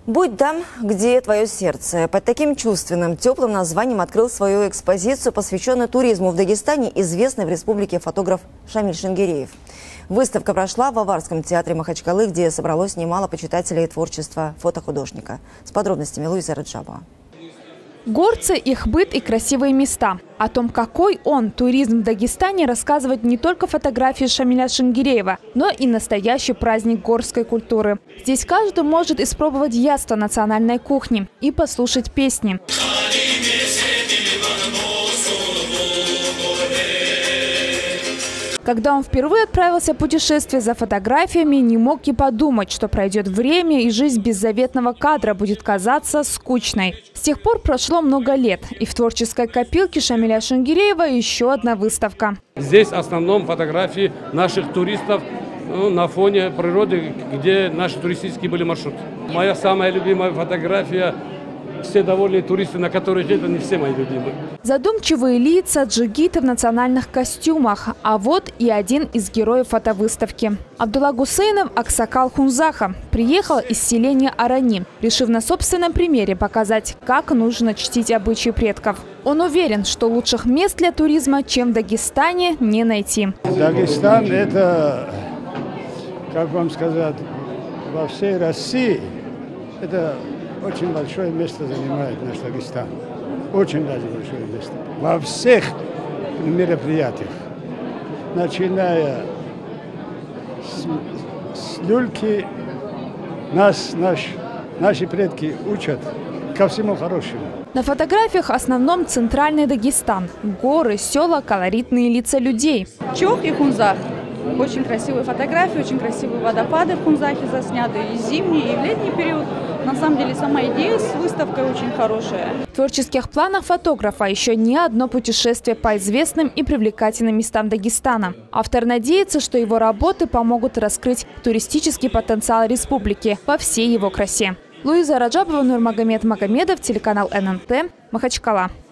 «Будь там, где твое сердце». Под таким чувственным, теплым названием открыл свою экспозицию, посвященную туризму в Дагестане, известный в республике фотограф Шамиль Шангиреев. Выставка прошла в Аварском театре Махачкалы, где собралось немало почитателей творчества фотохудожника. С подробностями Луиза Раджабова. Горцы, их быт и красивые места. О том, какой он, туризм в Дагестане, рассказывает не только фотографии Шамиля Шангиреева, но и настоящий праздник горской культуры. Здесь каждый может испробовать яство национальной кухни и послушать песни. Когда он впервые отправился в путешествие за фотографиями, не мог и подумать, что пройдет время и жизнь без заветного кадра будет казаться скучной. С тех пор прошло много лет, и в творческой копилке Шамиля Шангиреева еще одна выставка. Здесь в основном фотографии наших туристов на фоне природы, где наши туристические были маршруты. Моя самая любимая фотография – все довольные туристы, на которых это не все мои любимые. Задумчивые лица, джигиты в национальных костюмах. А вот и один из героев фотовыставки. Абдулла Гусейнов Аксакал Хунзаха приехал из селения Арани, решив на собственном примере показать, как нужно чтить обычаи предков. Он уверен, что лучших мест для туризма, чем в Дагестане, не найти. Дагестан – это, как вам сказать, во всей России это очень большое место занимает наш Дагестан. Очень даже большое место. Во всех мероприятиях. Начиная с люльки, наши предки учат ко всему хорошему. На фотографиях в основном центральный Дагестан. Горы, села, колоритные лица людей. Чох и Хунзах. Очень красивые фотографии, очень красивые водопады в Хунзахе засняты и в зимний, и в летний период. На самом деле сама идея с выставкой очень хорошая. В творческих планах фотографа еще не одно путешествие по известным и привлекательным местам Дагестана. Автор надеется, что его работы помогут раскрыть туристический потенциал республики во всей его красе. Луиза Раджабова, Нурмагомед Магомедов, телеканал ННТ, Махачкала.